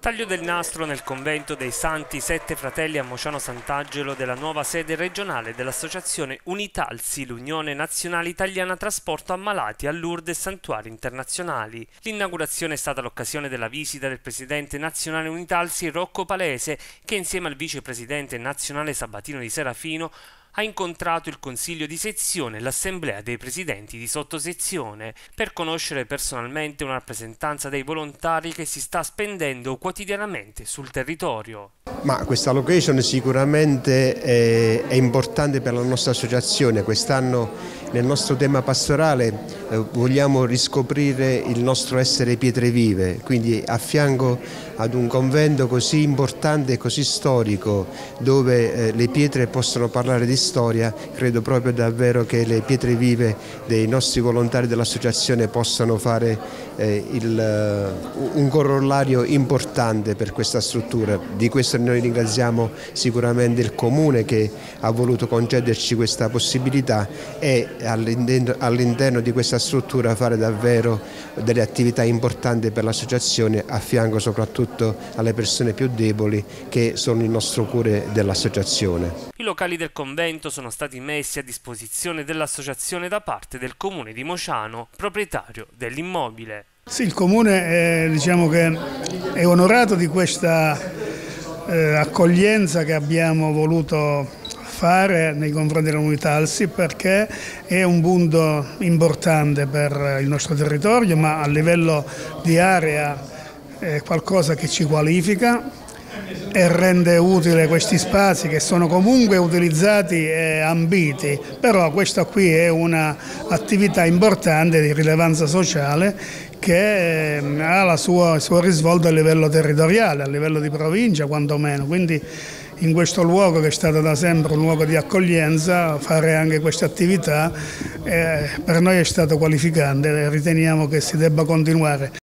Taglio del nastro nel convento dei Santi Sette Fratelli a Mociano Sant'Angelo della nuova sede regionale dell'associazione Unitalsi, l'Unione Nazionale Italiana Trasporto Ammalati a Lourdes e Santuari Internazionali. L'inaugurazione è stata l'occasione della visita del presidente nazionale Unitalsi Rocco Palese, che insieme al vicepresidente nazionale Sabatino Di Serafino ha incontrato il Consiglio di sezione e l'Assemblea dei presidenti di sottosezione per conoscere personalmente una rappresentanza dei volontari che si sta spendendo quotidianamente sul territorio. Ma questa location sicuramente è importante per la nostra associazione. Quest'anno nel nostro tema pastorale vogliamo riscoprire il nostro essere pietre vive, quindi a fianco ad un convento così importante e così storico dove le pietre possono parlare di storia, credo proprio davvero che le pietre vive dei nostri volontari dell'associazione possano fare un corollario importante per questa struttura. Di questo noi ringraziamo sicuramente il Comune che ha voluto concederci questa possibilità e all'interno di questa struttura fare davvero delle attività importanti per l'associazione, a fianco soprattutto alle persone più deboli che sono il nostro cuore dell'associazione. I locali del convento sono stati messi a disposizione dell'associazione da parte del Comune di Mociano, proprietario dell'immobile. Sì, il Comune diciamo che è onorato di questa accoglienza che abbiamo voluto fare nei confronti dell'Unitalsi, perché è un punto importante per il nostro territorio, ma a livello di area è qualcosa che ci qualifica e rende utile questi spazi che sono comunque utilizzati e ambiti, però questa qui è un'attività importante di rilevanza sociale che ha il suo risvolto a livello territoriale, a livello di provincia quantomeno, quindi in questo luogo che è stato da sempre un luogo di accoglienza, fare anche questa attività per noi è stato qualificante e riteniamo che si debba continuare